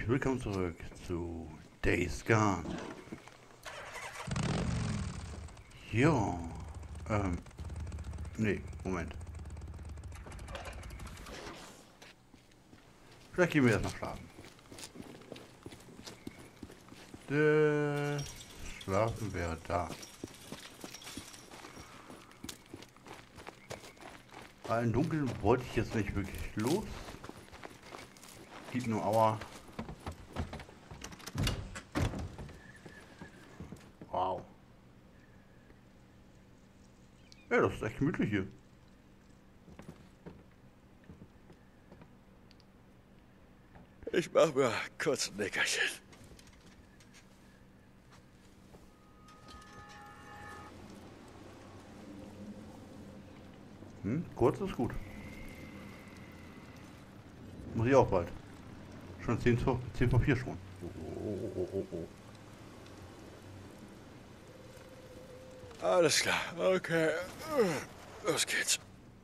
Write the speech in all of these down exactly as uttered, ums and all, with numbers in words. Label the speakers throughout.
Speaker 1: herzlich willkommen zurück zu Days Gone. Ja, ähm, nee, Moment. Vielleicht gehen wir erstmal schlafen. Das Schlafen wäre da. Im Dunkeln wollte ich jetzt nicht wirklich los. Gibt nur Aua. Wow. Ja, das ist echt gemütlich hier.
Speaker 2: Ich mach mir kurz ein Nickerchen.
Speaker 1: Hm, kurz ist gut. Muss ich auch bald. Schon zehn vor vier schon. Oh, oh, oh, oh, oh.
Speaker 2: Alles klar, okay. Los geht's.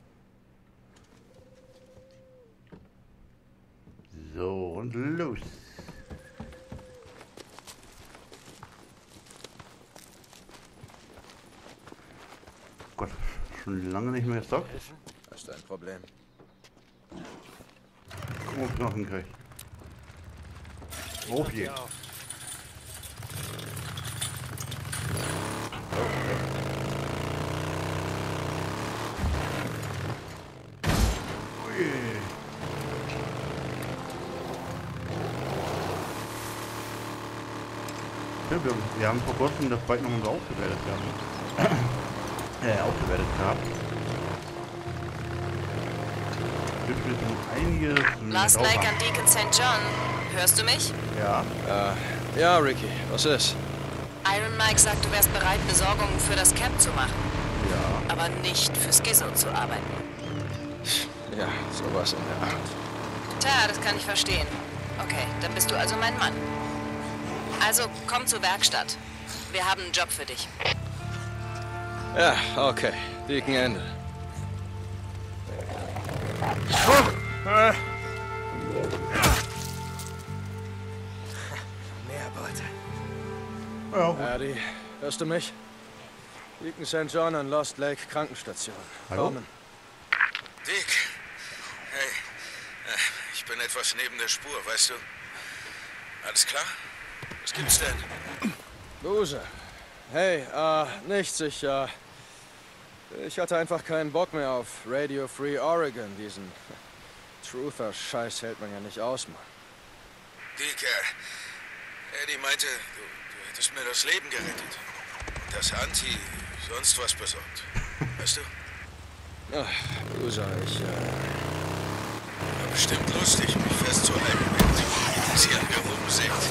Speaker 1: So, und los. Gott, schon lange nicht mehr Stock.
Speaker 2: Hast du ein Problem?
Speaker 1: Oh, Knochen krieg. Oh je. Ja, wir, wir haben vor kurzem das Bike noch mal aufgewertet gehabt. äh, aufgewertet gehabt. Gibt es noch einiges.
Speaker 3: Last Lake an Deacon Sankt John. Hörst du mich?
Speaker 1: Ja.
Speaker 2: Äh, ja, Ricky, was ist?
Speaker 3: Iron Mike sagt, du wärst bereit, Besorgungen für das Camp zu machen.
Speaker 1: Ja.
Speaker 3: Aber nicht für Schizo zu arbeiten.
Speaker 2: Ja, sowas in der Art.
Speaker 3: Tja, das kann ich verstehen. Okay, dann bist du also mein Mann. Also, komm zur Werkstatt. Wir haben einen Job für dich.
Speaker 2: Ja, okay. Dicken Ende.
Speaker 4: Mehr Beute.
Speaker 1: Ja, gut.
Speaker 2: Eddie, hörst du mich? Deacon Sankt John an Lost Lake Krankenstation.
Speaker 1: Hallo?
Speaker 2: Kommen.
Speaker 5: Dick. Hey. Ich bin etwas neben der Spur, weißt du? Alles klar? Was gibt's denn?
Speaker 2: Loser. Hey, äh, nichts. Ich, äh, ich hatte einfach keinen Bock mehr auf Radio Free Oregon. Diesen Truther-Scheiß hält man ja nicht aus, Mann.
Speaker 5: Dick, äh, Eddie meinte, du, du hättest mir das Leben gerettet. Und das Anti sonst was besorgt. Weißt du?
Speaker 2: Ach, Loser, ich, äh...
Speaker 5: War bestimmt lustig, mich festzuhalten, wenn sie an mir rumsägt.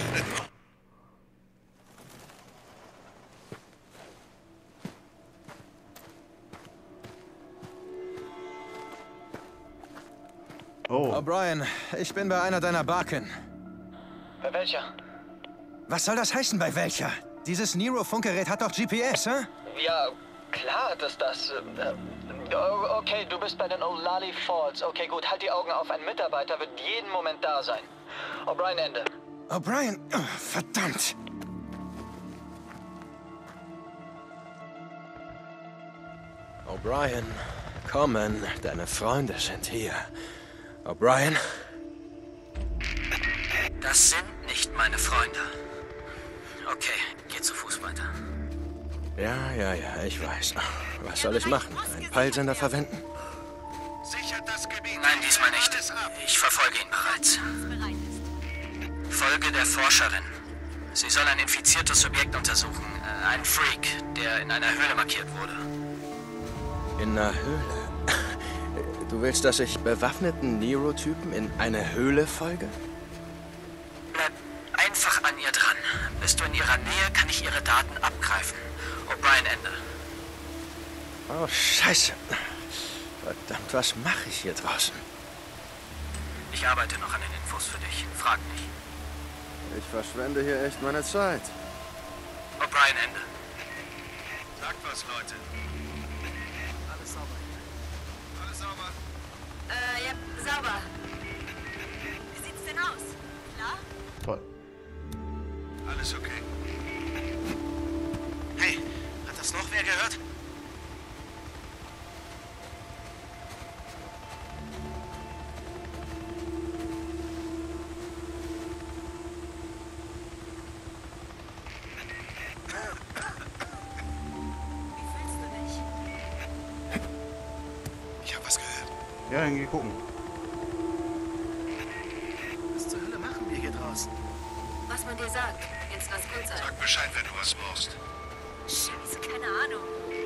Speaker 1: Oh.
Speaker 4: O'Brien, ich bin bei einer deiner Barken.
Speaker 6: Bei welcher?
Speaker 4: Was soll das heißen, bei welcher? Dieses Nero-Funkgerät hat doch G P S, hä?
Speaker 6: Ja, klar hat es das. Äh, oh, okay, du bist bei den Olali Falls. Okay, gut, halt die Augen auf. Ein Mitarbeiter wird jeden Moment da sein. O'Brien, Ende.
Speaker 4: O'Brien, oh, verdammt.
Speaker 2: O'Brien, kommen. Deine Freunde sind hier. O'Brien?
Speaker 6: Das sind nicht meine Freunde. Okay, geh zu Fuß weiter.
Speaker 2: Ja, ja, ja, ich weiß. Was soll ich machen? Einen Peilsender verwenden?
Speaker 6: Nein, diesmal nicht. Ich verfolge ihn bereits. Folge der Forscherin. Sie soll ein infiziertes Subjekt untersuchen. Äh, ein Freak, der in einer Höhle markiert wurde.
Speaker 2: In einer Höhle? Du willst, dass ich bewaffneten Nero-Typen in eine Höhle folge?
Speaker 6: Bleib einfach an ihr dran. Bist du in ihrer Nähe, kann ich ihre Daten abgreifen. O'Brien, Ende.
Speaker 2: Oh, Scheiße. Verdammt, was mache ich hier draußen?
Speaker 6: Ich arbeite noch an den Infos für dich. Frag mich.
Speaker 2: Ich verschwende hier echt meine Zeit.
Speaker 6: O'Brien, Ende.
Speaker 5: Sagt was, Leute.
Speaker 6: Alles sauber.
Speaker 5: Alles sauber?
Speaker 3: Äh, ja, sauber. Wie sieht's denn aus?
Speaker 7: klar?
Speaker 1: Toll.
Speaker 5: Alles okay.
Speaker 8: Hey, hat das noch wer gehört?
Speaker 1: Ja, dann geh gucken.
Speaker 8: Was zur Hölle machen wir hier draußen?
Speaker 3: Was man dir sagt, jetzt lass gut sein.
Speaker 5: Sag Bescheid, wenn du was brauchst.
Speaker 7: Scheiße, keine Ahnung.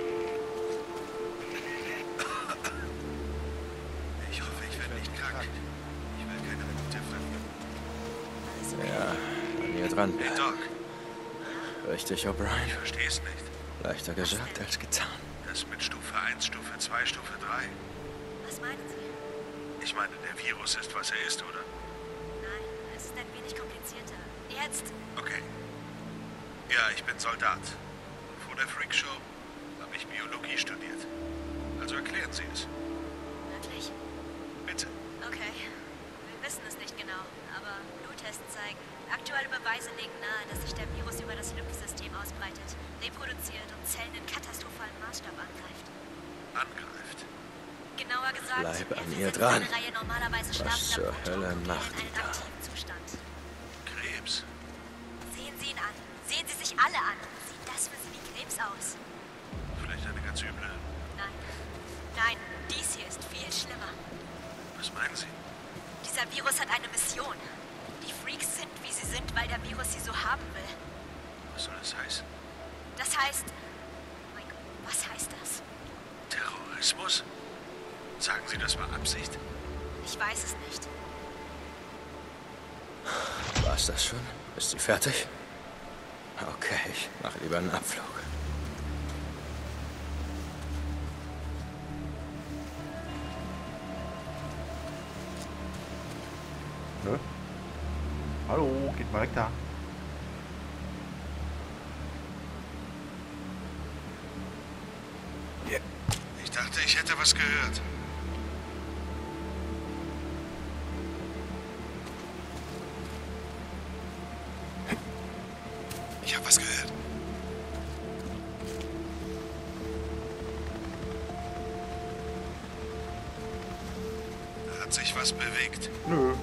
Speaker 5: Ich hoffe, ich werde nicht krank. Ich will keine Minute verlieren.
Speaker 2: Ja, an ihr dran.
Speaker 5: Hey, Doc.
Speaker 2: Richtig, O'Brien.
Speaker 5: Ich versteh's nicht.
Speaker 2: Leichter gesagt als getan.
Speaker 5: Das mit Stufe eins, Stufe zwei, Stufe drei.
Speaker 7: Was meinen Sie?
Speaker 5: Ich meine, der Virus ist, was er ist, oder?
Speaker 7: Nein, es ist ein wenig komplizierter. Jetzt?
Speaker 5: Okay. Ja, ich bin Soldat. Vor der Freakshow habe ich Biologie studiert. Also erklären Sie es.
Speaker 7: Wirklich?
Speaker 5: Bitte.
Speaker 7: Okay. Wir wissen es nicht genau, aber Bluttests zeigen, aktuelle Beweise legen nahe, dass sich der Virus über das Lymphsystem ausbreitet, reproduziert und Zellen in katastrophalen Maßstab angreift.
Speaker 5: Angreift.
Speaker 7: Genauer gesagt,
Speaker 2: Bleib an
Speaker 7: er
Speaker 2: ihr
Speaker 7: versetzt
Speaker 2: dran.
Speaker 7: eine Reihe normalerweise
Speaker 2: Was
Speaker 7: schlafender
Speaker 2: zur
Speaker 7: Protonen
Speaker 2: Hölle
Speaker 7: in
Speaker 2: macht
Speaker 7: einen
Speaker 2: die da?
Speaker 7: aktiven Zustand.
Speaker 5: Krebs.
Speaker 7: Sehen Sie ihn an. Sehen Sie sich alle an. Sieht das für Sie wie Krebs aus?
Speaker 5: Vielleicht eine ganz üble.
Speaker 7: Nein. Nein, dies hier ist viel schlimmer.
Speaker 5: Was meinen Sie?
Speaker 7: Dieser Virus hat eine Mission. Die Freaks sind, wie sie sind, weil der Virus sie so haben will.
Speaker 5: Was soll das heißen?
Speaker 7: Das heißt... Mein Gott, was heißt das?
Speaker 5: Terrorismus? Sagen Sie, das war Absicht?
Speaker 7: Ich weiß es nicht.
Speaker 2: War's das schon? Ist sie fertig? Okay, ich mache lieber einen Abflug.
Speaker 1: Nö. Hallo, geht mal weg da.
Speaker 5: Ich dachte, ich hätte was gehört. Ich habe was gehört. Da hat sich was bewegt.
Speaker 1: Nö.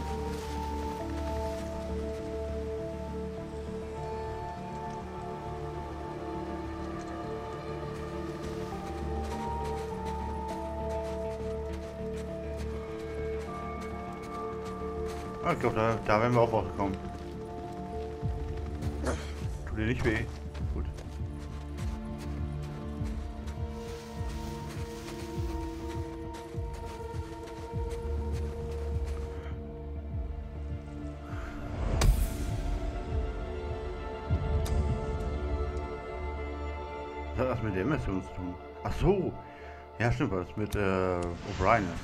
Speaker 1: Ah, ich glaube, da, da wären wir auch rausgekommen. Tut dir nicht weh. Gut. Was hat das mit der Mission zu tun? Ach so. Ja, stimmt, was mit äh, O'Brien ist.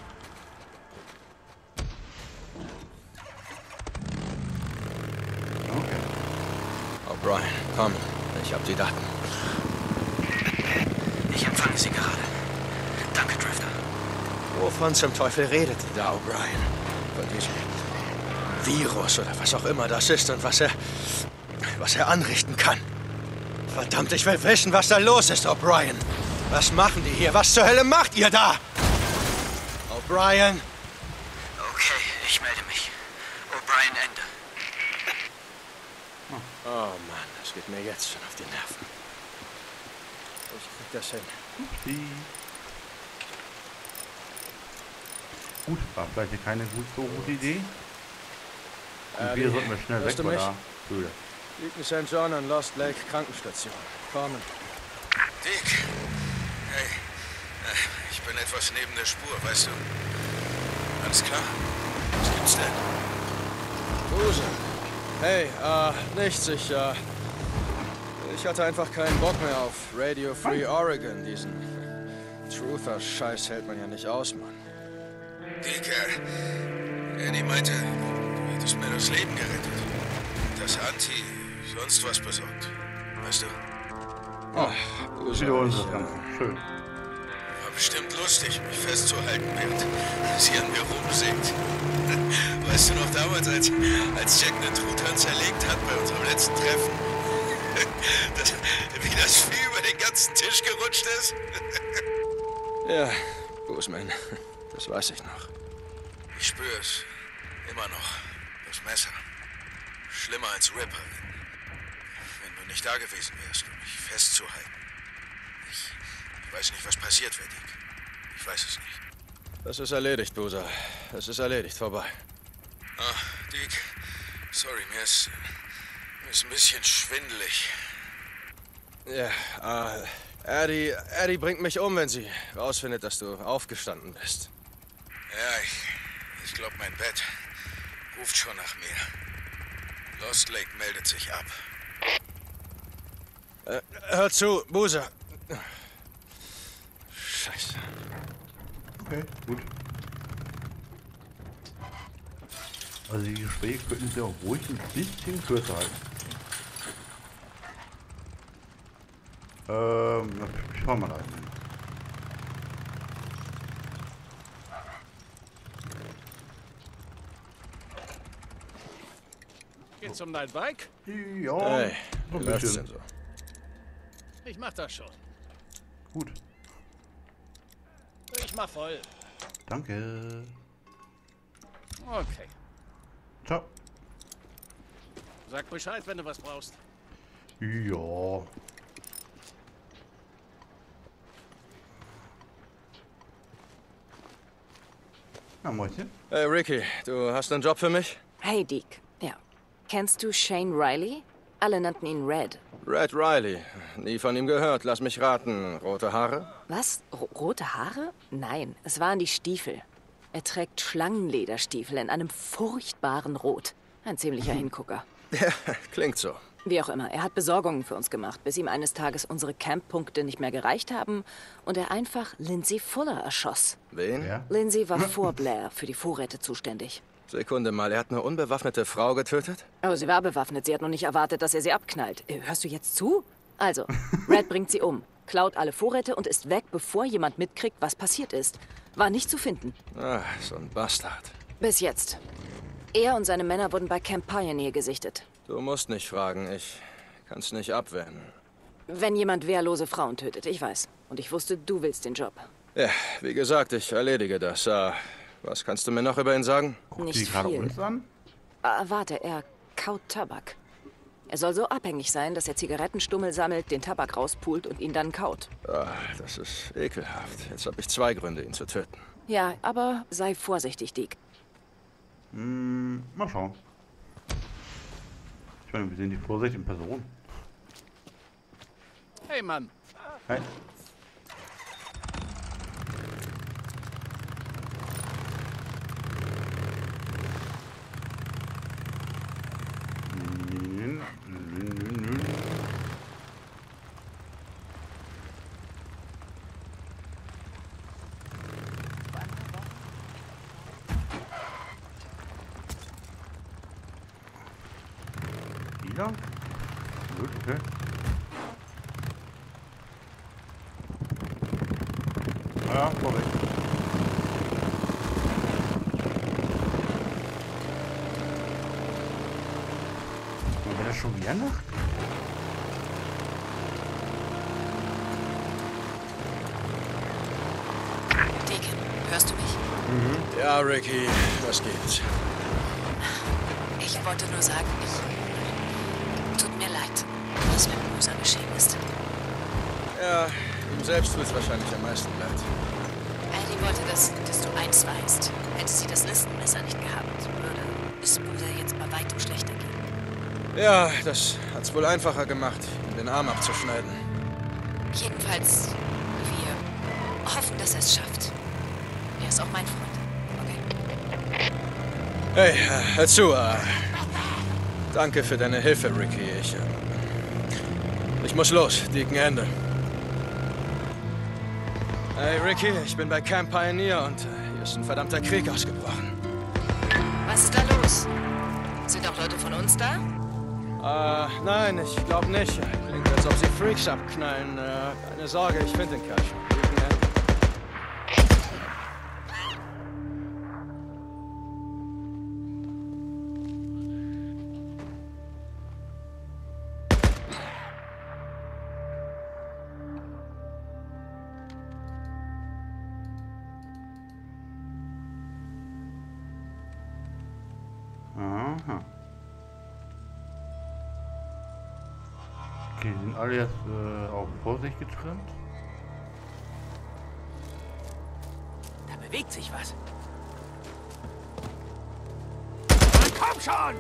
Speaker 2: O'Brien, komm. Ich hab die Daten.
Speaker 8: Ich empfange sie gerade. Danke, Drifter.
Speaker 2: Wovon zum Teufel redet ihr da, O'Brien? Von diesem Virus oder was auch immer das ist und was er... was er anrichten kann. Verdammt, ich will wissen, was da los ist, O'Brien. Was machen die hier? Was zur Hölle macht ihr da? O'Brien?
Speaker 8: Okay, ich melde mich. O'Brien, Ende.
Speaker 2: Oh Mann, das geht mir jetzt schon auf die Nerven. Ich krieg das hin.
Speaker 1: Die. Gut, war vielleicht keine gut, so gute Idee. Und
Speaker 2: Äh,
Speaker 1: wir
Speaker 2: die-
Speaker 1: sollten wir schnell weg,
Speaker 2: hörst du
Speaker 1: weil
Speaker 2: mich?
Speaker 1: da Höhle.
Speaker 2: Liegt in Sankt John an Lost Lake Krankenstation. Kommen.
Speaker 5: Dick. Hey. Äh, Ich bin etwas neben der Spur, weißt du. Alles klar? Was gibt's denn?
Speaker 2: Buse. Hey, äh, nichts. Ich, äh, ich hatte einfach keinen Bock mehr auf Radio Free Oregon. Diesen Truther-Scheiß hält man ja nicht aus, Mann.
Speaker 5: Dicker. Eddie meinte, du hättest mir das Leben gerettet. Das Anti sonst was besorgt. Weißt du?
Speaker 2: Oh, Buse.
Speaker 1: Wieder uns
Speaker 2: ich,
Speaker 1: das Ganze. Schön.
Speaker 5: Hab bestimmt lustig, mich festzuhalten, während sie an mir rumsägt. Weißt du noch damals, als, als Jack einen Truthahn zerlegt hat bei unserem letzten Treffen? Das, wie das Vieh über den ganzen Tisch gerutscht ist?
Speaker 2: Ja, Boozman, das weiß ich noch.
Speaker 5: Ich spüre es. Immer noch. Das Messer. Schlimmer als Ripper. Wenn du nicht da gewesen wärst, um mich festzuhalten. Ich, ich weiß nicht, was passiert wäre, Dick. Ich weiß es nicht.
Speaker 2: Das ist erledigt, Boozer. Das ist erledigt, vorbei.
Speaker 5: Ah, Dick. Sorry, mir ist, mir ist ein bisschen schwindelig.
Speaker 2: Ja, äh, Eddie, Eddie bringt mich um, wenn sie rausfindet, dass du aufgestanden bist.
Speaker 5: Ja, ich, ich glaube, mein Bett ruft schon nach mir. Lost Lake meldet sich ab.
Speaker 2: Äh, hör zu, Boozer. Scheiße.
Speaker 1: Okay, gut. Also die Gespräche könnten Sie auch ruhig ein bisschen kürzer halten. Ähm, schauen wir mal rein.
Speaker 9: Geht's um dein Bike?
Speaker 1: Ja,
Speaker 2: Hey,
Speaker 1: so
Speaker 2: wie
Speaker 1: ein
Speaker 2: läuft's
Speaker 1: bisschen.
Speaker 2: denn so?
Speaker 9: Ich mach das schon.
Speaker 1: Gut,
Speaker 9: Ich mach voll.
Speaker 1: danke.
Speaker 9: Okay.
Speaker 1: Ciao.
Speaker 9: Sag Bescheid, wenn du was brauchst.
Speaker 1: Ja. Na, Mäuschen.
Speaker 2: Hey, Ricky, du hast einen Job für mich?
Speaker 3: Hey, Deke. Ja. Kennst du Shane Riley? Alle nannten ihn Red.
Speaker 2: Red Riley. Nie von ihm gehört. Lass mich raten. Rote Haare?
Speaker 3: Was? R rote Haare? Nein, es waren die Stiefel. Er trägt Schlangenlederstiefel in einem furchtbaren Rot. Ein ziemlicher Hingucker.
Speaker 2: Ja, klingt so.
Speaker 3: Wie auch immer, er hat Besorgungen für uns gemacht, bis ihm eines Tages unsere Camppunkte nicht mehr gereicht haben und er einfach Lindsay Fuller erschoss.
Speaker 2: Wen?
Speaker 1: Ja.
Speaker 3: Lindsay war vor Blair für die Vorräte zuständig.
Speaker 2: Sekunde mal, er hat eine unbewaffnete Frau getötet?
Speaker 3: Oh, sie war bewaffnet. Sie hat noch nicht erwartet, dass er sie abknallt. Äh, Hörst du jetzt zu? Also, Red bringt sie um, klaut alle Vorräte und ist weg, bevor jemand mitkriegt, was passiert ist. War nicht zu finden.
Speaker 2: Ah, so ein Bastard.
Speaker 3: Bis jetzt. Er und seine Männer wurden bei Camp Pioneer gesichtet.
Speaker 2: Du musst nicht fragen, ich kann's nicht abwehren.
Speaker 3: Wenn jemand wehrlose Frauen tötet, ich weiß. Und ich wusste, du willst den Job.
Speaker 2: Ja, wie gesagt, ich erledige das. Ah, was kannst du mir noch über ihn sagen?
Speaker 1: Guckt
Speaker 3: Nicht
Speaker 1: die gerade
Speaker 3: viel.
Speaker 1: uns an?
Speaker 3: Ah, warte, er kaut Tabak. Er soll so abhängig sein, dass er Zigarettenstummel sammelt, den Tabak rauspult und ihn dann kaut.
Speaker 2: Ah, das ist ekelhaft. Jetzt habe ich zwei Gründe, ihn zu töten.
Speaker 3: Ja, aber sei vorsichtig, Deke.
Speaker 1: Hm, mal schauen. Ich meine, wir sehen die Vorsicht in Person.
Speaker 9: Hey, Mann.
Speaker 1: Hey. Wieder? Gut, okay. Ah ja, vorweg. Und wenn das schon wieder Nacht?
Speaker 3: Deke, hörst du mich?
Speaker 2: Ja, Ricky, was gibt's?
Speaker 3: Ich wollte nur sagen, ich... Tut mir leid, was mit Musa geschehen ist.
Speaker 2: Ja, ihm selbst tut's wahrscheinlich am meisten leid.
Speaker 3: Eddie wollte, dass, dass du eins weißt. Hätte sie das Listenmesser nicht gehabt, würde es Musa jetzt bei weitem schlechter gehen.
Speaker 2: Ja, das hat's wohl einfacher gemacht, ihm den Arm abzuschneiden.
Speaker 3: Jedenfalls, wir hoffen, dass er es schafft. Er ist auch mein Freund. Okay.
Speaker 2: Hey, äh, hör zu. Äh, danke für deine Hilfe, Ricky. Ich, äh, ich muss los. Dicken Ende. Hey, Ricky, ich bin bei Camp Pioneer und äh, hier ist ein verdammter Krieg ausgebrochen.
Speaker 3: Was ist da los? Sind auch Leute von uns da?
Speaker 2: Äh, nein, ich glaube nicht. Klingt, als ob sie Freaks abknallen. Äh, keine Sorge, ich finde den Kerl schon. Dicken Ende.
Speaker 1: Okay, sind alle jetzt äh, auf Vorsicht getrimmt?
Speaker 10: Da bewegt sich was. Na, komm schon!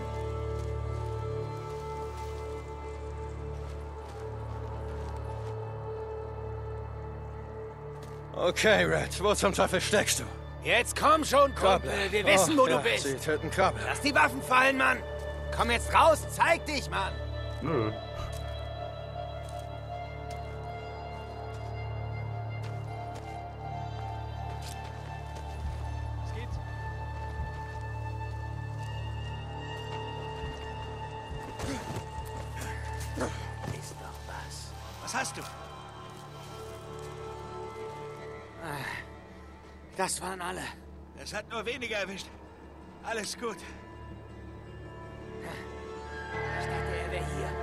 Speaker 2: Okay, Red, wo zum Teufel steckst du?
Speaker 10: Jetzt komm schon, Kumpel. Wir wissen, wo
Speaker 2: oh,
Speaker 10: du
Speaker 2: ja,
Speaker 10: bist.
Speaker 2: Sie töten Krabbler.
Speaker 10: Lass die Waffen fallen, Mann. Komm jetzt raus, zeig dich, Mann.
Speaker 1: Nö.
Speaker 10: Was geht's? Ist doch was.
Speaker 4: Was hast du?
Speaker 10: Das waren alle.
Speaker 4: Es hat nur weniger erwischt. Alles gut.
Speaker 10: Ich dachte, er wäre hier.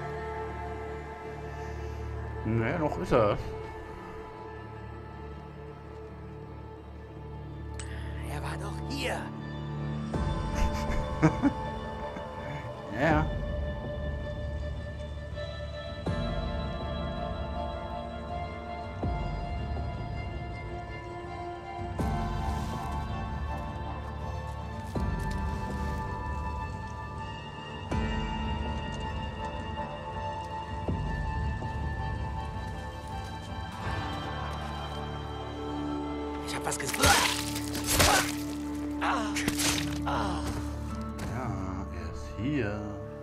Speaker 1: Naja, noch ist er.
Speaker 10: Er war doch hier.
Speaker 1: Ja, ja.
Speaker 10: Ich hab was gesehen.
Speaker 1: Ja, er ist hier.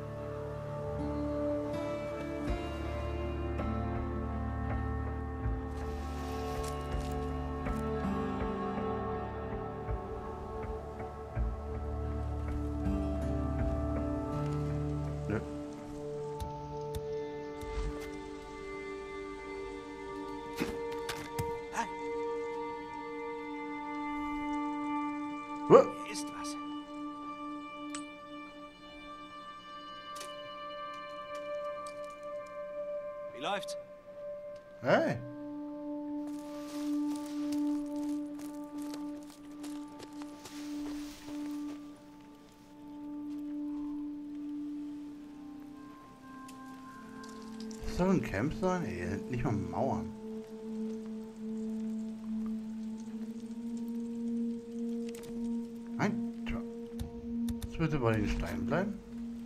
Speaker 1: Nö. Huh?
Speaker 4: Hier ist was. Wie läuft's?
Speaker 1: Hey. Das soll ein Camp sein? Ey, nicht mal Mauern. Nein, tja. Jetzt bitte bei den Steinen bleiben.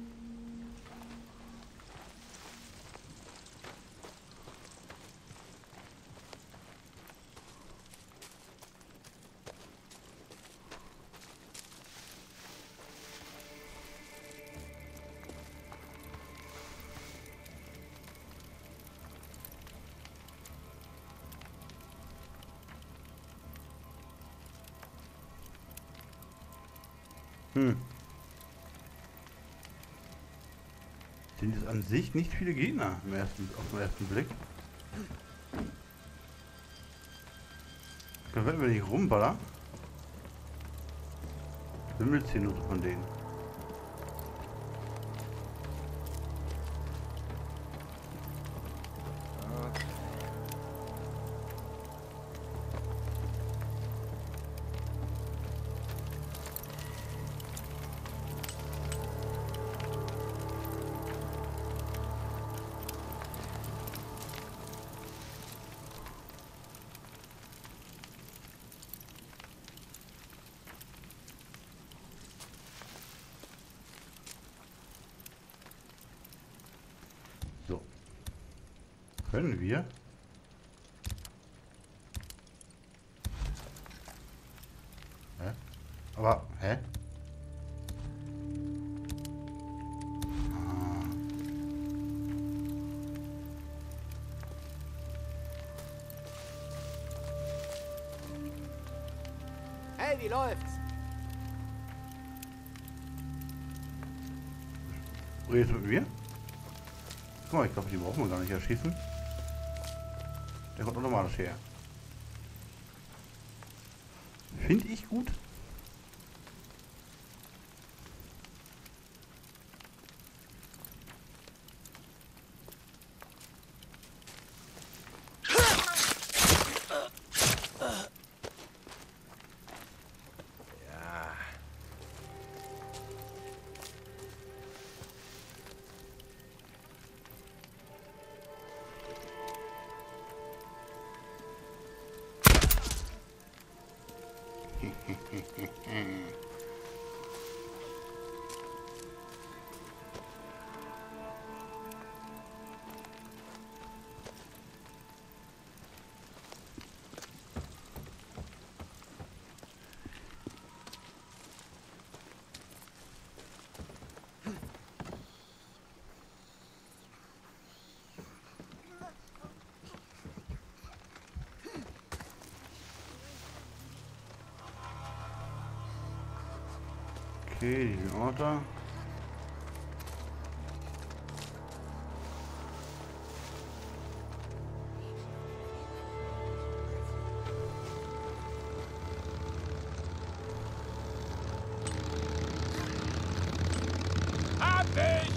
Speaker 1: Hm. Sind es an sich nicht viele Gegner im ersten, auf den ersten Blick. Da werden wir nicht rumballern. Wimmelt hier nur so von denen. So. Können wir? Hä? Aber, hä? Ah.
Speaker 10: Hey, wie läuft's?
Speaker 1: Redest du mit mir? Guck mal, ich glaube, die brauchen wir gar nicht erschießen. Der kommt automatisch her. Finde ich gut. Okay, diesen Ort da.
Speaker 9: Hab dich!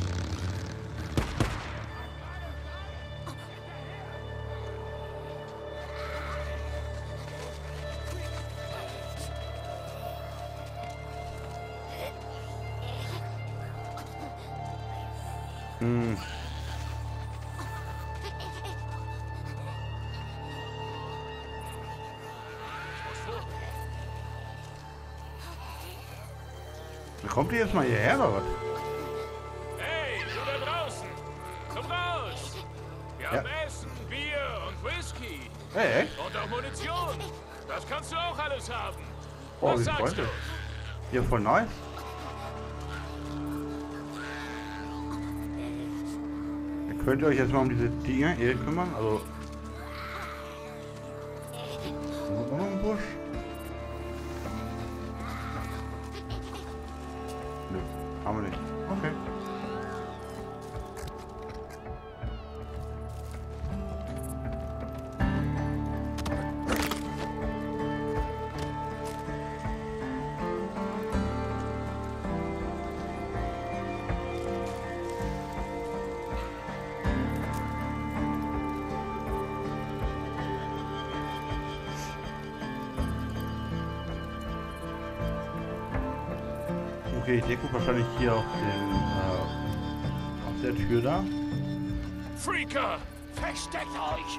Speaker 1: Hm. Kommt ihr jetzt mal hierher oder was?
Speaker 9: Hey, du da draußen! Komm raus! Wir
Speaker 1: Ja.
Speaker 9: haben Essen, Bier und Whisky.
Speaker 1: Hey, echt?
Speaker 9: Und auch Munition. Das kannst du auch alles haben.
Speaker 1: Oh,
Speaker 9: Was
Speaker 1: wie
Speaker 9: sagst
Speaker 1: freundlich.
Speaker 9: du?
Speaker 1: Ja, voll nice. Ihr könnt ihr euch jetzt mal um diese Dinger hier kümmern, also... Noch ein Busch? Nö, haben wir nicht. Okay. Okay, der guckt wahrscheinlich hier auf den, äh, auf der Tür da.
Speaker 9: Freaker! Versteckt euch!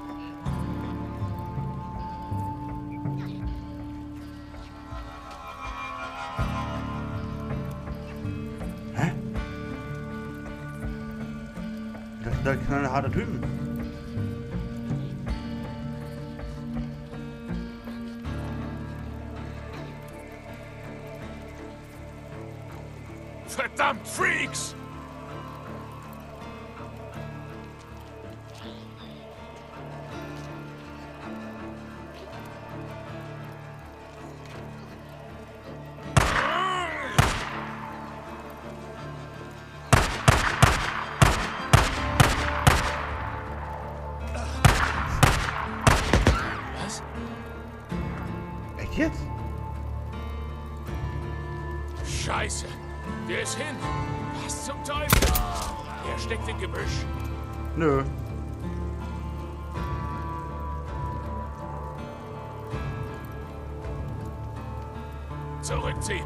Speaker 1: Hä? Das sind halt knallharte Typen.
Speaker 9: Verdammt, Freaks! Was?
Speaker 1: Echt jetzt?
Speaker 9: Scheiße! Der ist hin! Was zum Teufel? Er steckt im Gebüsch.
Speaker 1: Nö.
Speaker 9: Zurückziehen!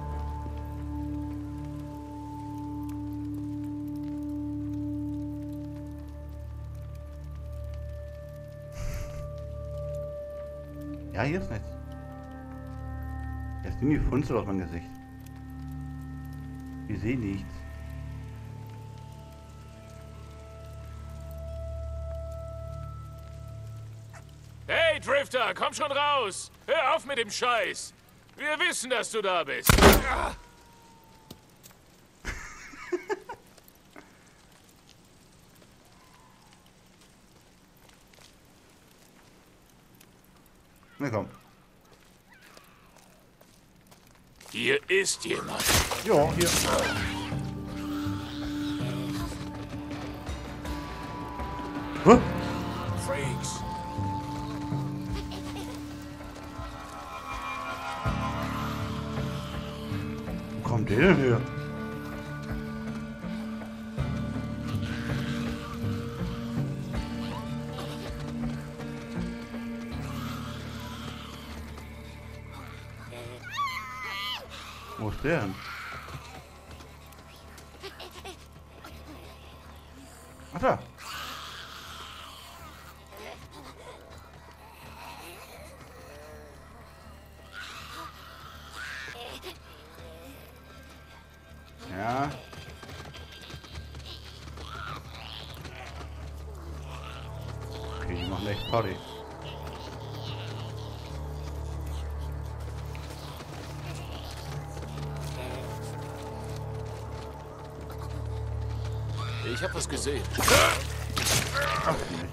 Speaker 1: Ja, hier ist nichts. Jetzt irgendwie Funzel aus meinem Gesicht. Ich sehe nichts.
Speaker 9: Hey, Drifter, komm schon raus! Hör auf mit dem Scheiß! Wir wissen, dass du da bist. Ah.
Speaker 1: Na komm.
Speaker 9: Hier ist jemand.
Speaker 1: Ja, hier. Hä?
Speaker 9: Freaks.
Speaker 1: Wo kommt der denn her? Wo ist der denn? Ach da. Okay, die machen echt Party.
Speaker 9: Ich hab was gesehen.
Speaker 1: Ach, nicht.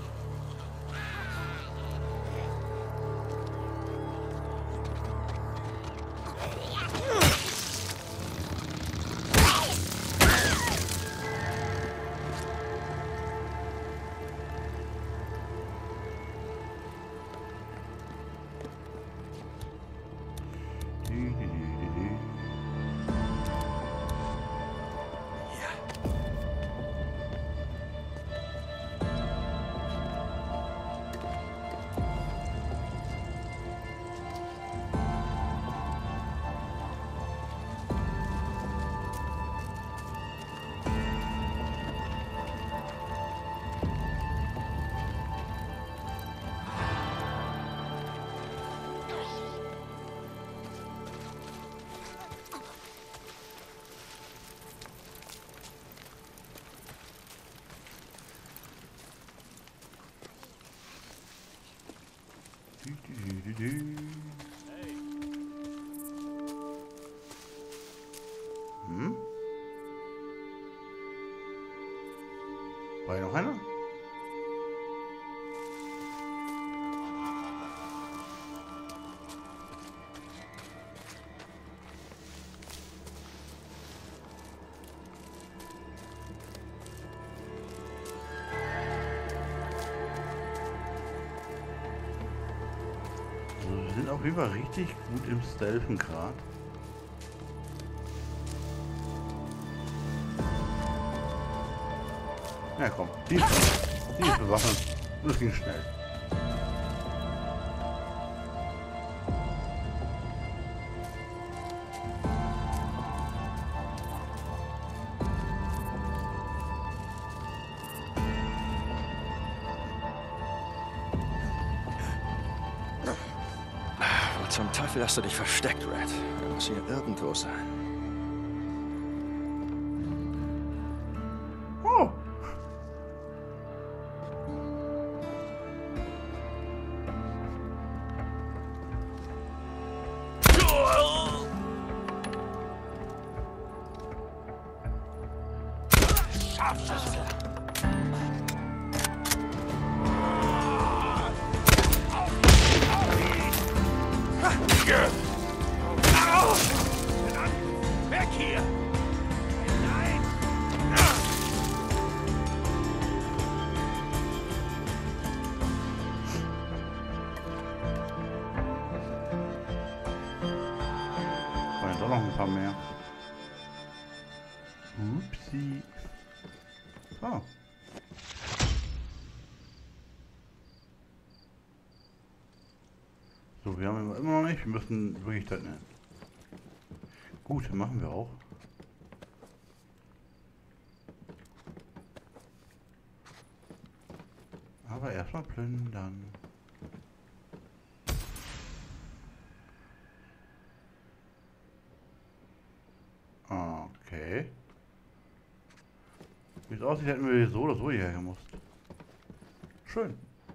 Speaker 1: Hm? War hier noch einer? Wir sind auf jeden Fall richtig gut im Stealthen gerade. Ja komm, die ist, die ist bewaffnet. Das ging schnell.
Speaker 2: Wo zum Teufel hast du dich versteckt, Red? Er muss hier irgendwo sein.
Speaker 1: Oh!
Speaker 10: Weg hier!
Speaker 1: Waren ja doch noch ein paar mehr. Upsi. So. So, wir haben immer noch nicht. Wir müssen wirklich das nennen. Gut, machen wir auch. Aber erstmal plündern. Okay. Wie es aussieht, hätten wir so oder so hierher gemusst. Schön.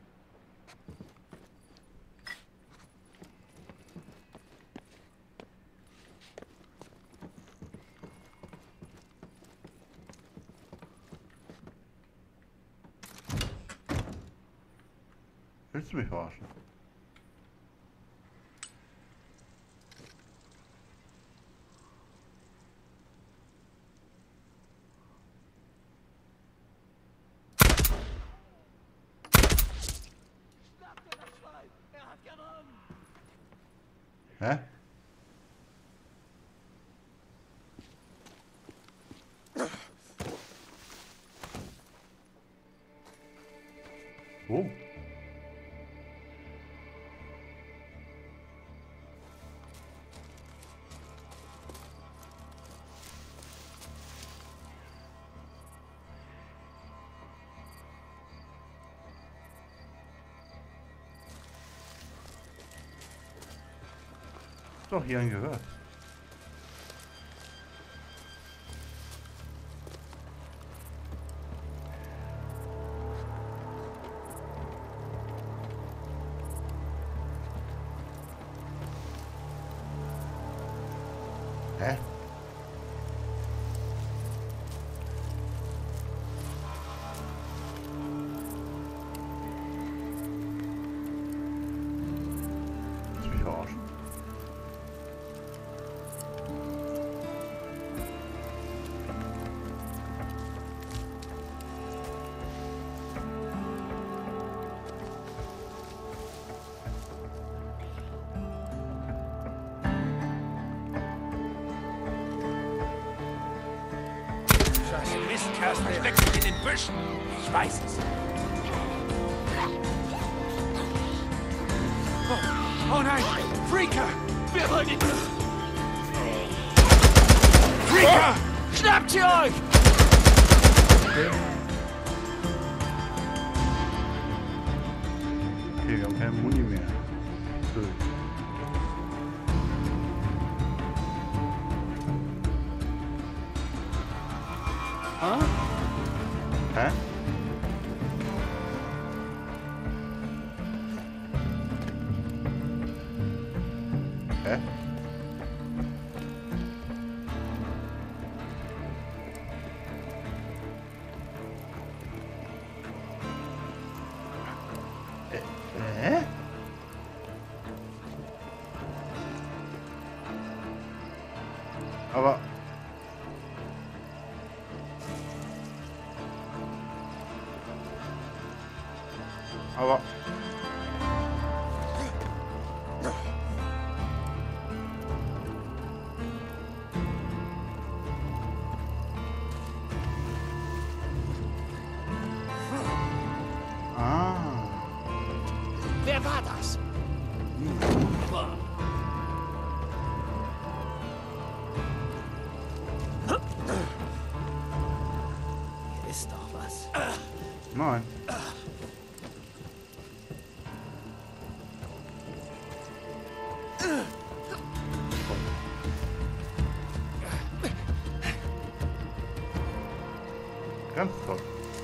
Speaker 1: Willst du mich verarschen? Hä? Wo? Doch, hier einen gehört.
Speaker 9: Kerl versteckt sich in den Büschen. Ich weiß es. Oh, oh nein! Freaker! Wir wollen ihn... Freaker! Oh. Schnappt sie euch!
Speaker 1: Okay, wir haben keine Muni mehr. So.
Speaker 3: Huh?
Speaker 1: Hä? Hä? Hä? Aber... Aber... Ah.
Speaker 9: Wer war das?
Speaker 10: Hier ist doch was.
Speaker 1: Nein. Ganz toll.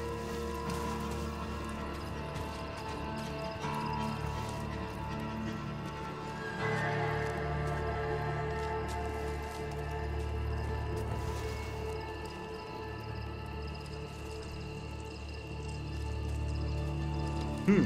Speaker 1: Hm.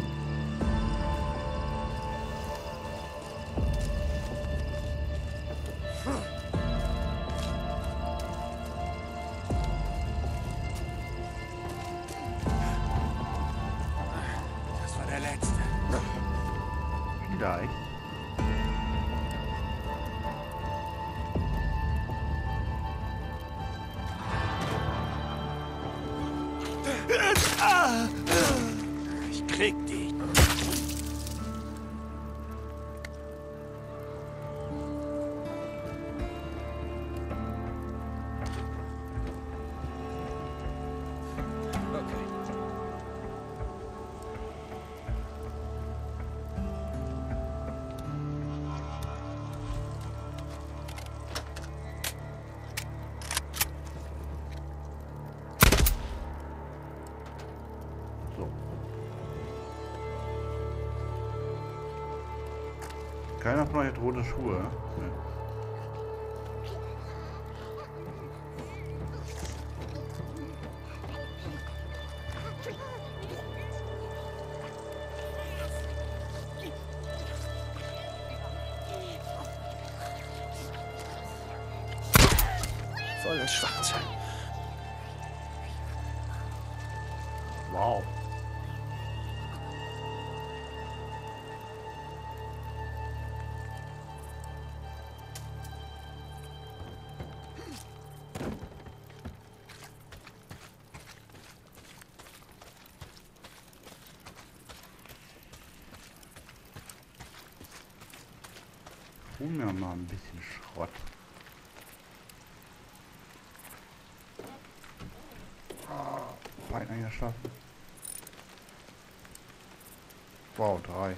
Speaker 9: Das war der letzte.
Speaker 1: Vielleicht.
Speaker 9: Ich krieg die.
Speaker 2: Okay.
Speaker 1: So. Keiner von euch hat rote Schuhe. Nee.
Speaker 2: Voll ins Schwarze.
Speaker 1: Wow. Holen wir mal ein bisschen Schrott. Beinahe schaffen. Wow, drei.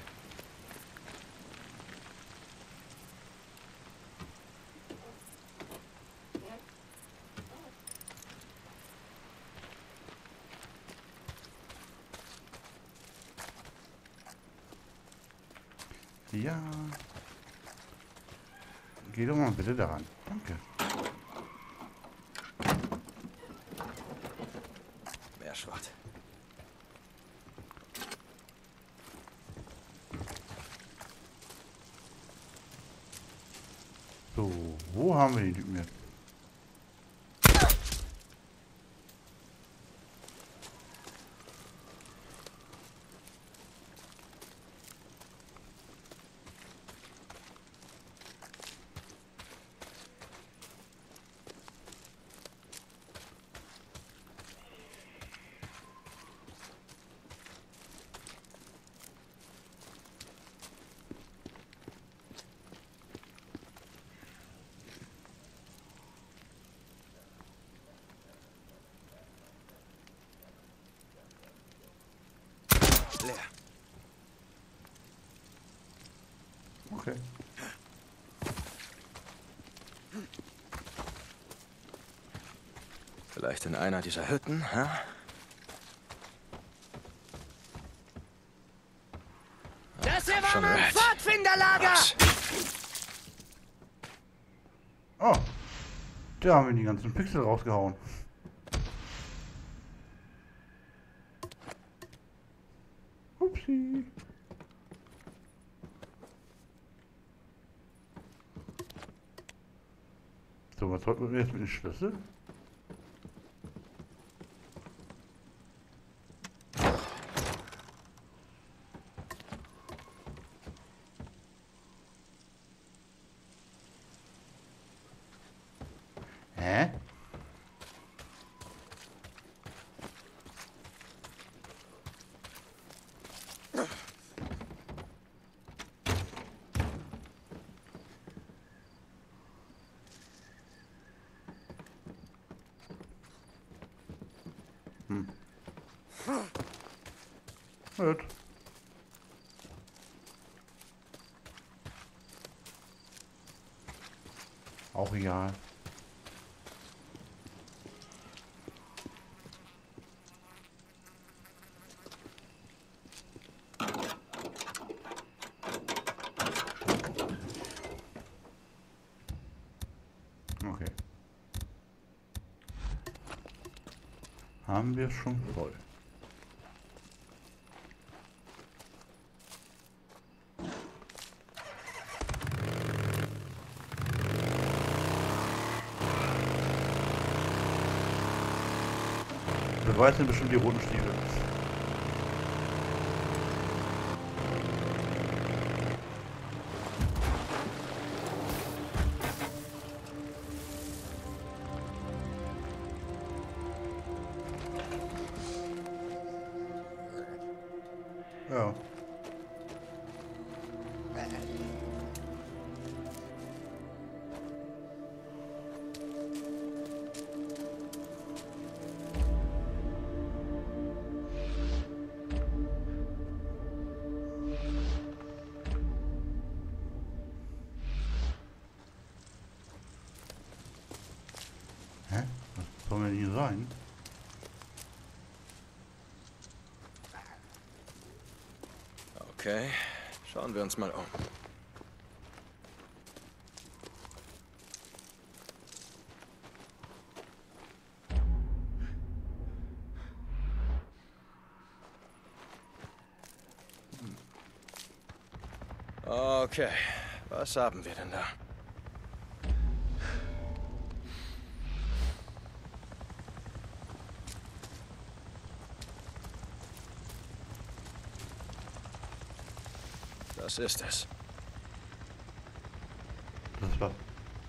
Speaker 1: Ja. Geh doch mal bitte daran. Danke.
Speaker 2: Mehr Schrott.
Speaker 1: So, wo haben wir den Typen jetzt?
Speaker 4: leer.
Speaker 1: Okay.
Speaker 2: Vielleicht in einer dieser Hütten, hä?
Speaker 10: Das hier war
Speaker 2: Schon
Speaker 10: mein
Speaker 2: Red.
Speaker 10: Pfadfinderlager!
Speaker 2: Was?
Speaker 1: Oh. Da haben wir die ganzen Pixel rausgehauen. Upsi. So, was sollten wir jetzt mit dem Schlüssel? Hä? Hm. Gut. Auch egal. Okay. Haben wir schon voll. Beweis sind bestimmt die roten Stiefel. Ja. Hä? Was soll denn hier sein?
Speaker 2: Okay, schauen wir uns mal um. Okay, was haben wir denn da? Das ist es.
Speaker 1: Das war.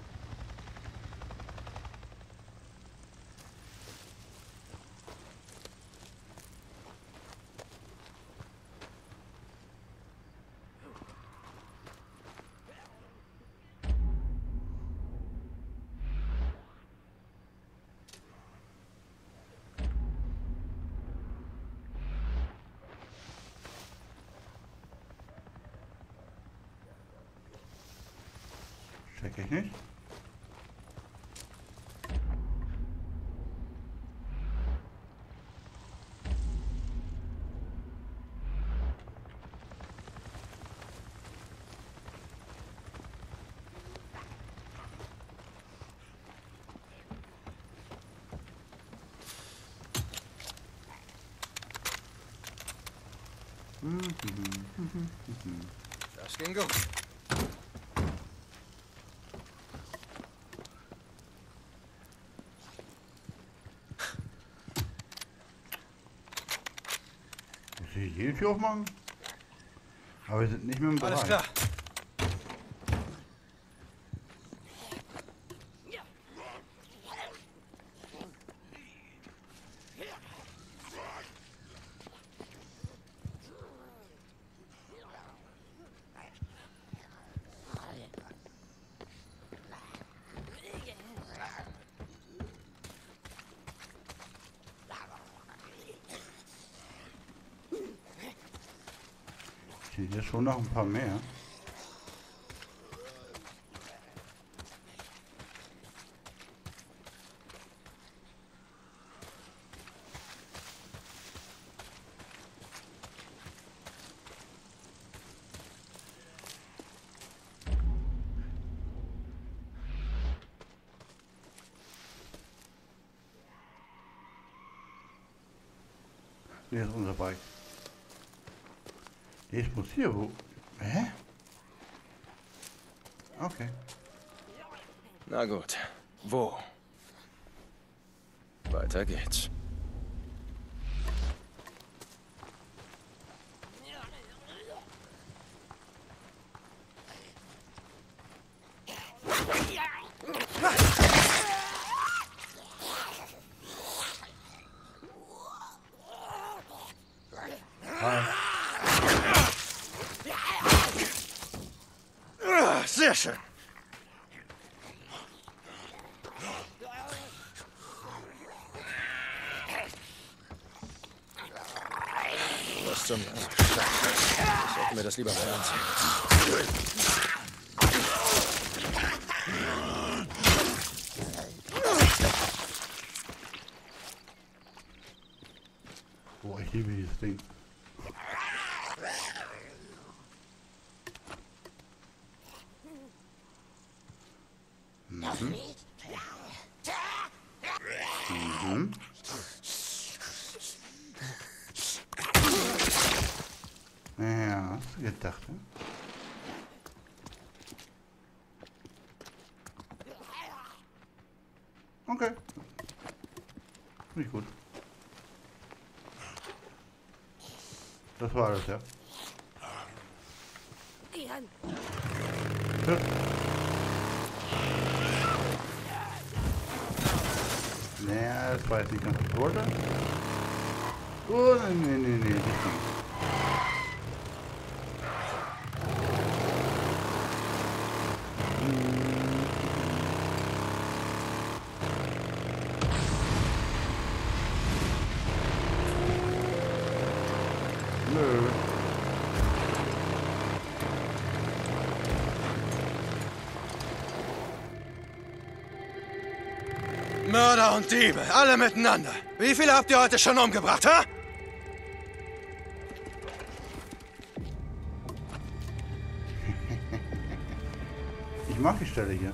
Speaker 1: Check ich nicht.
Speaker 2: Das ging gut.
Speaker 1: Ich will jede Tür aufmachen. Aber wir sind nicht mehr im Bereich.
Speaker 4: Alles klar.
Speaker 1: sehe hier schon noch ein paar mehr. Hier ist unser Bike. Ich muss hier wo? Hä? Okay.
Speaker 2: Na gut. Wo? Weiter geht's. Sehr schön. Was zum Scheiß. Ich sollte mir das lieber mal anziehen.
Speaker 1: Boah, ich liebe dieses Ding. Mhm. Mhm. Ja, hast du gedacht, ne? Okay. Nicht gut. Das war alles, ja. Tschüss. Naja, das war jetzt nicht ganz was ich wollte. Oh, nee, nee, nee, nee, nicht ganz. Nö.
Speaker 2: Mörder und Diebe, alle miteinander. Wie viele habt ihr heute schon umgebracht, ha?
Speaker 1: Ich mag die Stelle hier.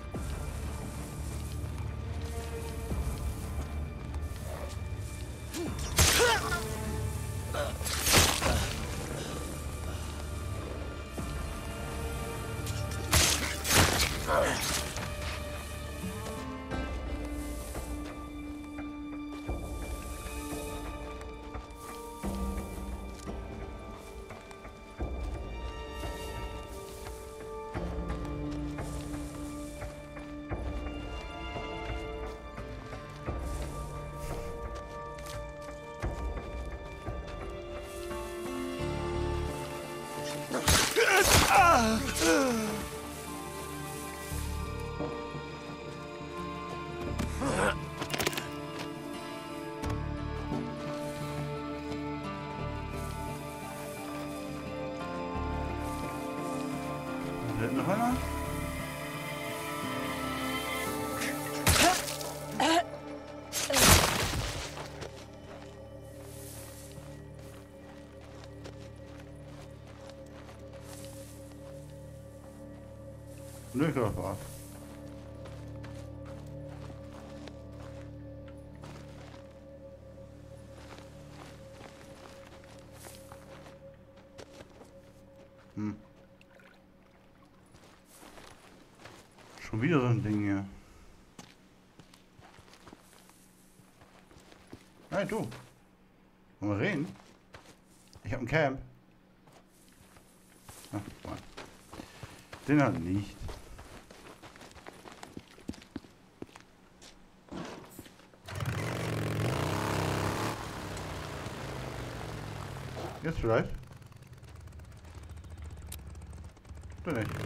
Speaker 1: Wird noch einer? Nö, ich glaube, das war's. Hm. Schon wieder so ein Ding hier. Hey, du. Wollen wir reden? Ich hab ein Camp. Ach, Mann. Den halt nicht. Jetzt vielleicht? Oder nicht?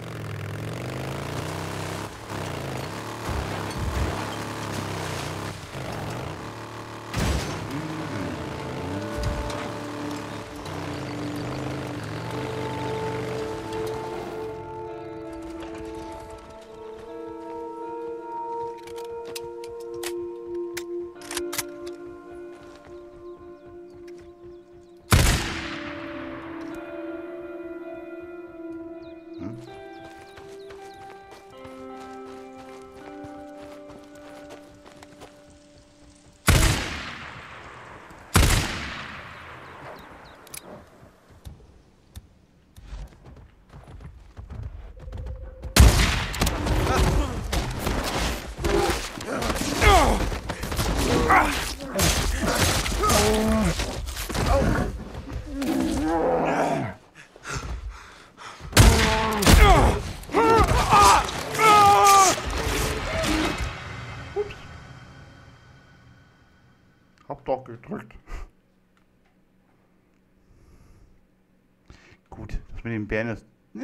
Speaker 1: gut. Das mit den Bären ist... Ja.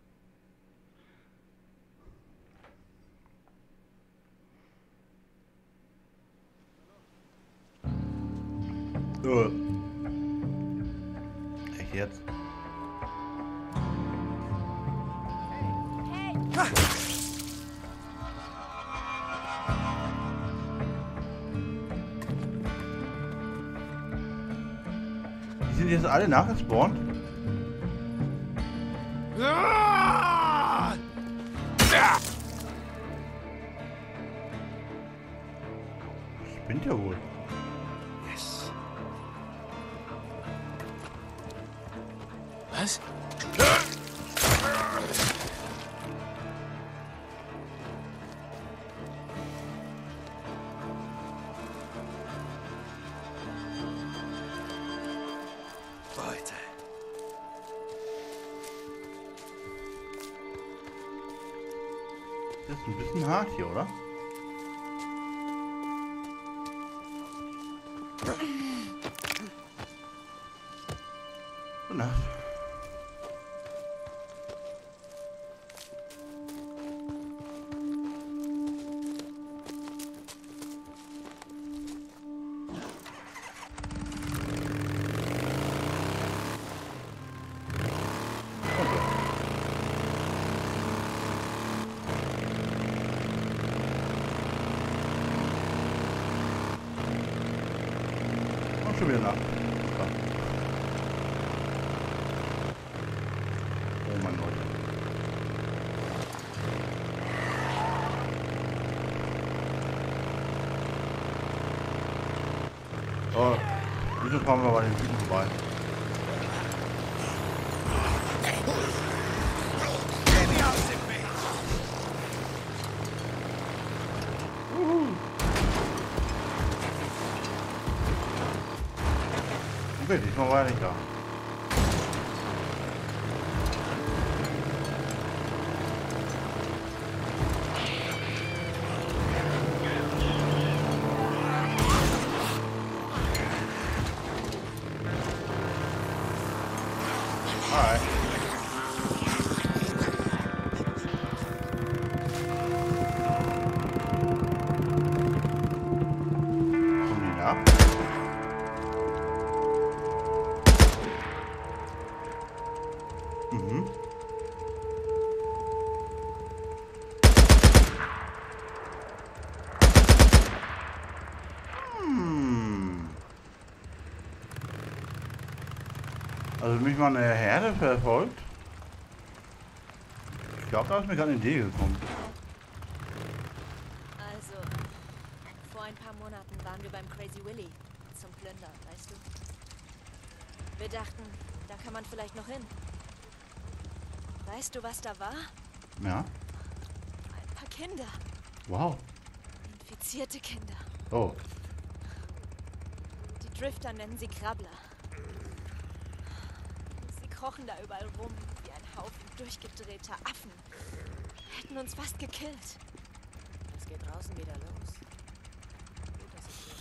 Speaker 1: Uh. Echt jetzt? Die sind jetzt alle nachgespawnt? Spinnt ja wohl.
Speaker 10: Yes.
Speaker 9: Was?
Speaker 10: Beute.
Speaker 1: Das ist ein bisschen hart hier, oder? Gute Nacht. Und schon wieder nach. Oh mein Gott. Oh, wieso fahren wir bei den Typen vorbei? Okay, diesmal war er nicht da. Alright. Kommen die nach? Mhm. Hm. Also mich mal eine Herde verfolgt. Ich glaube, da ist mir gerade eine Idee gekommen.
Speaker 7: Also, vor ein paar Monaten waren wir beim Crazy Willy zum Plündern, weißt du? Wir dachten, da kann man vielleicht noch hin. Weißt du, was da war?
Speaker 1: Ja.
Speaker 7: Ein paar Kinder.
Speaker 1: Wow.
Speaker 7: Infizierte Kinder.
Speaker 1: Oh.
Speaker 7: Die Drifter nennen sie Krabbler. Sie krochen da überall rum wie ein Haufen durchgedrehter Affen. Hätten uns fast gekillt. Es geht draußen wieder los. Gut, dass ich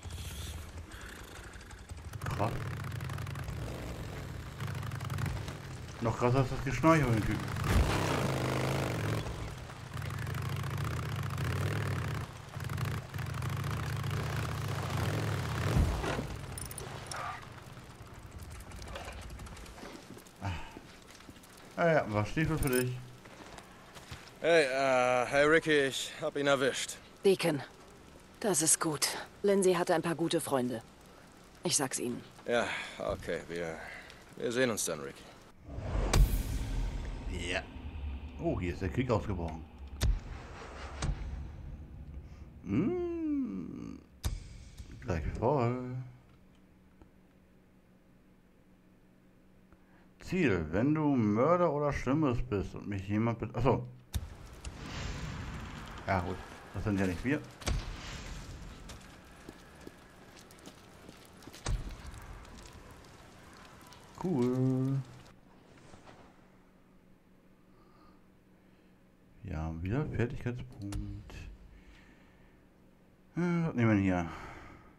Speaker 7: hier bin.
Speaker 1: Krass. Noch krasser als das Geschnarche von den Typen. Ah ja, was Stiefel für dich?
Speaker 2: Hey, äh, hey Ricky, ich hab ihn erwischt.
Speaker 3: Deacon, das ist gut. Lindsay hatte ein paar gute Freunde. Ich sag's ihnen.
Speaker 2: Ja, okay, wir, wir sehen uns dann, Ricky.
Speaker 1: Ja. Oh, hier ist der Krieg ausgebrochen. Mmh. Gleich voll. Ziel, wenn du Mörder oder Schlimmes bist und mich jemand bitte. Achso. Ja gut, das sind ja nicht wir. Cool. Wir haben wieder Fertigkeitspunkt. Hm, was nehmen wir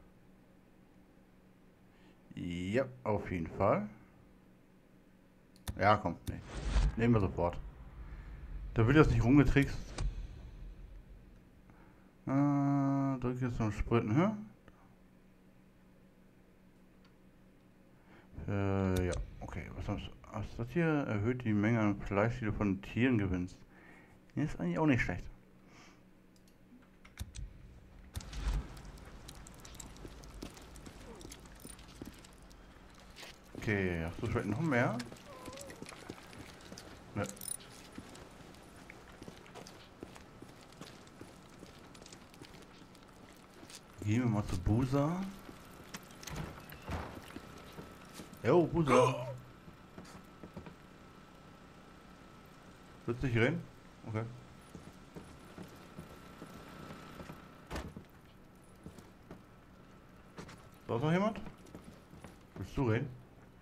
Speaker 1: hier? Ja, auf jeden Fall. Ja, komm. Nee. Nehmen wir sofort. Da wird jetzt nicht rumgetrickst. Äh, drück jetzt zum Sprinten, hä? Äh, ja. Okay, was hast was ist das hier? Erhöht die Menge an Fleisch, die du von Tieren gewinnst. Nee, ist eigentlich auch nicht schlecht. Okay, hast du vielleicht noch mehr? Ne. Gehen wir mal zu Busa. Jo, Busa. Willst du nicht reden? Okay. Da ist noch jemand? Willst du reden?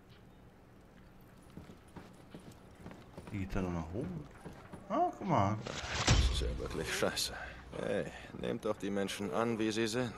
Speaker 1: Wie geht's da noch nach oben? Ah, guck mal.
Speaker 2: Das ist ja wirklich scheiße. Hey, nehmt doch die Menschen an, wie sie sind.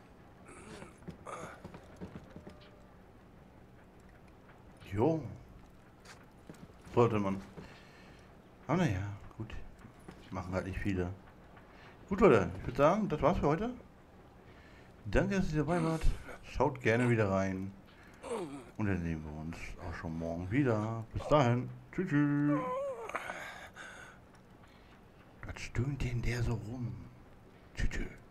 Speaker 1: Jo. Sollte man. Aber naja, gut. Machen halt nicht viele. Gut, Leute, ich würde sagen, das war's für heute. Danke, dass ihr dabei wart. Schaut gerne wieder rein. Und dann sehen wir uns auch schon morgen wieder. Bis dahin. Tschüss. Tschüss. Was stöhnt denn der so rum? Tschüss. Tschüss.